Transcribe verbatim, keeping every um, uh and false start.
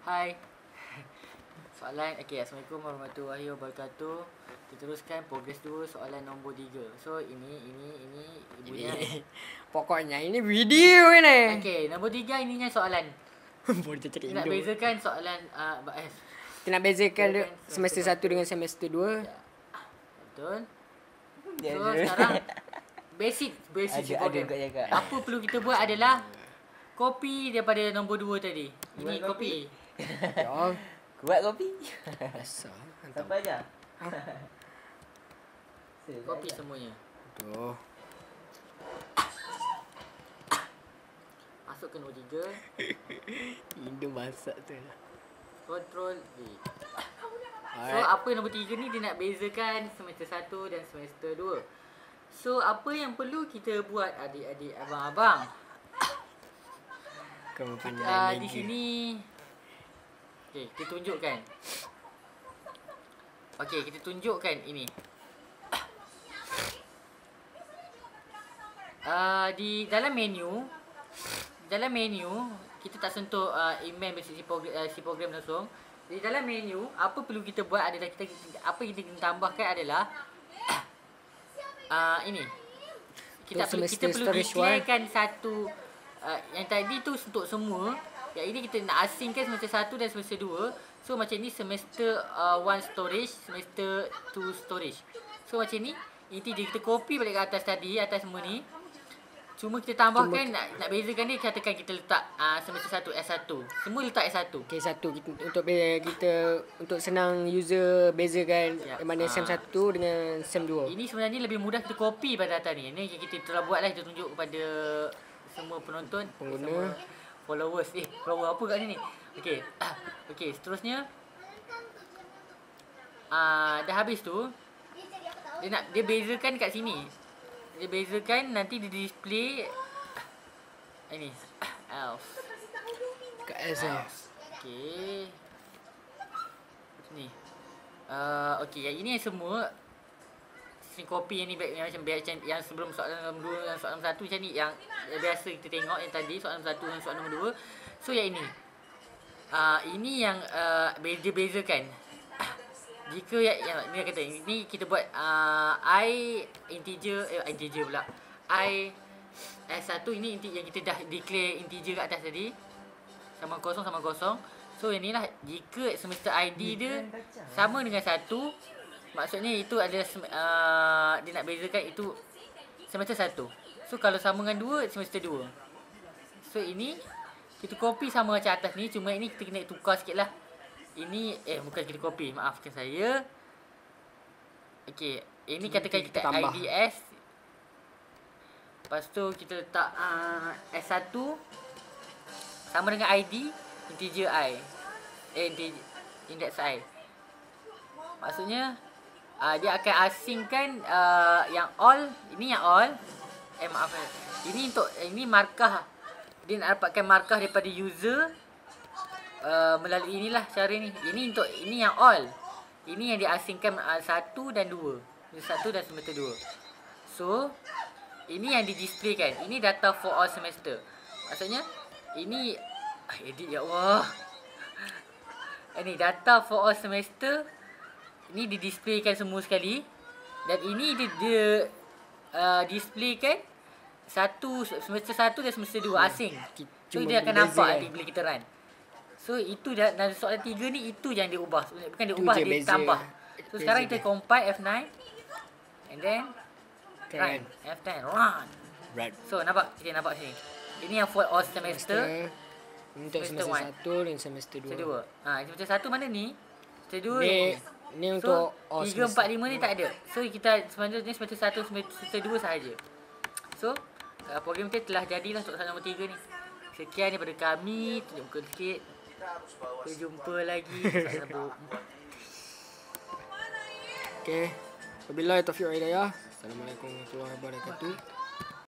Hai. Soalan, okey, Assalamualaikum warahmatullahi wabarakatuh. Kita teruskan progres dua soalan nombor tiga. So, ini, ini, ini ibunya. Ini, pokoknya ini video ini. Okey, nombor tiga ininya soalan. Boleh cakap Kita nak Indo. bezakan soalan uh, eh, Kita nak bezakan bezakan semester satu dengan semester dua. Ya. Betul. Dia So, ada. sekarang basic basic Ada- program. ada kat cakap. Apa perlu kita buat adalah copy daripada nombor dua tadi. Ini Buat copy. Ya. Kuat kopi. Biasa. Hantar. Sampai aja. Copy semuanya. Tuh. Masuk ke nombor tiga. Indo masak tu. Control V. So Alright. apa yang nombor tiga ni dia nak bezakan semester satu dan semester dua. So apa yang perlu kita buat adik-adik abang-abang? Kamu Uh, pandai di sini okey, kita tunjukkan. Okey, kita tunjukkan ini. Uh, di dalam menu dalam menu kita tak sentuh uh, email basic program, uh, si program langsung. Di dalam menu apa perlu kita buat adalah kita, kita apa yang kita kena tambahkan adalah uh, ini. Kita Untuk perlu kita semester perlu storage declarekan satu uh, yang tadi tu untuk semua. Yang ini kita nak asingkan semester satu dan semester dua. So macam ni semester uh, one storage, semester two storage. So macam ni inti dia kita copy balik ke atas tadi, atas semua ni. Cuma kita tambahkan Cuma, nak, nak bezakan dia, katakan kita letak uh, semester satu S satu. Semua letak S satu. Okay, satu kita, untuk be, kita untuk senang user bezakan Yep. yang mana Ah. sem satu dengan sem dua. Ini sebenarnya lebih mudah kita copy pada data ni. Ini kita telah buat lah, kita tunjuk kepada semua penonton, Pengguna. semua followers. Eh, follower apa kat sini? Okey. Okey, seterusnya ah uh, dah habis tu dia nak dia bezakan kat sini. Dia bezakan nanti dia display ini elf. Kat S ni. Okey. Ni. Uh, okey, yang ini yang semua sini copy yang ni back, yang macam macam yang sebelum soalan nombor dua dan soalan nombor satu macam ni yang, yang biasa kita tengok yang tadi soalan nombor satu dan soalan nombor dua. So yang ini. Uh, ini yang uh, dia bezakan. Jika ya, ya ni kata ini kita buat uh, I integer eh integer pula. I S satu ini inti yang kita dah declare integer kat atas tadi. Sama kosong sama kosong. So yang inilah jika semester I D dia sama dengan satu, maksudnya itu adalah uh, dia nak bezakan itu semester satu. So kalau sama dengan dua, semester dua. So ini kita copy sama macam atas ni, cuma ini kita kena tukar sikit lah. Ini eh bukan kita copy, maafkan saya. Okey, ini katakan kita I D S. Lepas tu kita letak uh, S satu sama dengan I D integer I. Eh integer, index I. Maksudnya uh, dia akan asingkan uh, yang all, ini yang all. Eh maaf. Ini untuk ini markah. Dia nak dapatkan markah daripada user. Uh, melalui inilah cara ni. Ini untuk ini yang all. Ini yang diasingkan uh, satu dan dua. Satu dan semester dua. So ini yang didisplaykan. Ini data for all semester. Maksudnya ini ah, edit ya Allah. Ini data for all semester. Ini didisplaykan semua sekali. Dan ini dia, dia uh, displaykan satu semester satu dan semester dua asing. So dia akan nampak nanti bila kita run. So itu dah dalam soalan tiga ni itu yang dia ubah. Bukan dia Itu ubah, je dia beza. tambah. So Beza sekarang dia. kita compile F nine. And then Okay, run. F ten run. Right. So nampak, kita nampak sini. Ini yang for all semester. Untuk semester semester one. satu dan semester dua. Semester dua. Ha, semester satu mana ni? Semester dua Ni, ni. ni So untuk all tiga, empat, semester. lima ni tak ada. So kita sebenarnya semester satu, semester dua sahaja. So uh, program kita telah jadilah untuk soalan nombor tiga ni. Sekian daripada kami. Tunjuk muka sikit. Kita jumpa lagi soalan nombor empat. Okay. Wabillahi taufiq wal hidayah. Assalamualaikum warahmatullahi wabarakatuh.